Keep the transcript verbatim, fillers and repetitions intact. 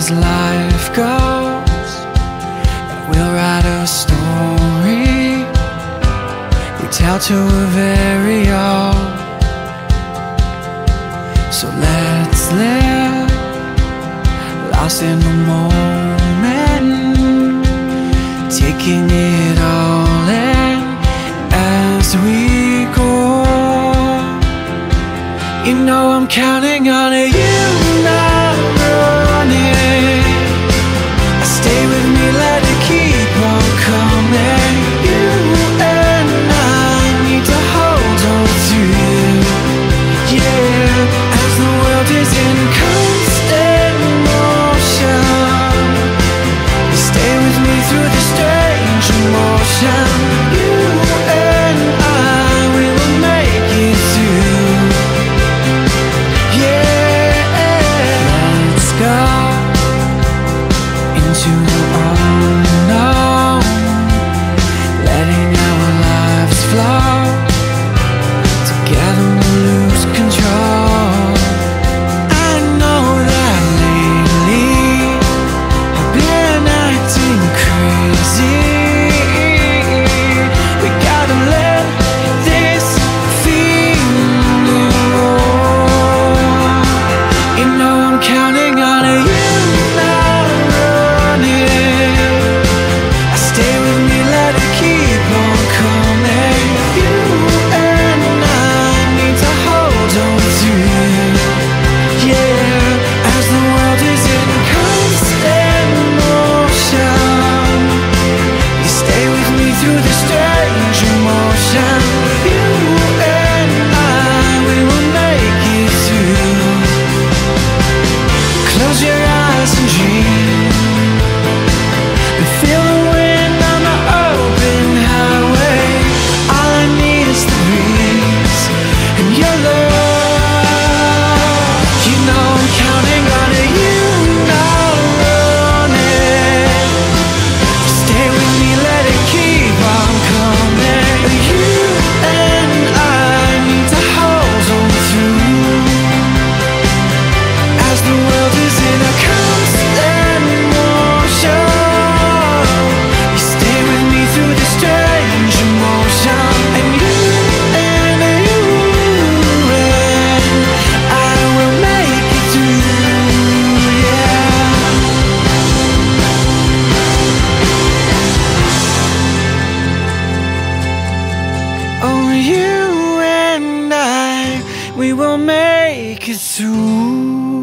as life goes, that we'll write a story we tell to a very own. So let's live, lost in the moment, taking it all in as we go. You know I'm counting on you, not running. Stay with me, let it keep on coming. You and I need to hold on to you, yeah. As the world is in constant motion, you stay with me through the strange emotion. You and I, we will make it through, yeah. Let's go into the unknown, letting our lives flow. Together we'll lose control. I know that lately I've been acting crazy. We gotta let this feeling roll. You know I'm counting on you, not running. Stay with me, let it keep on coming. You and I need to hold on to you, yeah. As the world is in constant motion, you stay with me through the strange emotion. You and I, we will make it through. Close your eyes and dream, and feel the wind on the open highway. All I need is the breeze and your love. You know I'm counting on you, not running. Stay with me, let it keep on coming. You and I need to hold on through, as the world is in a constant motion. You stay with me through the strange emotion. And you and you and I will make it through, yeah. Oh, you and I, we will make it through.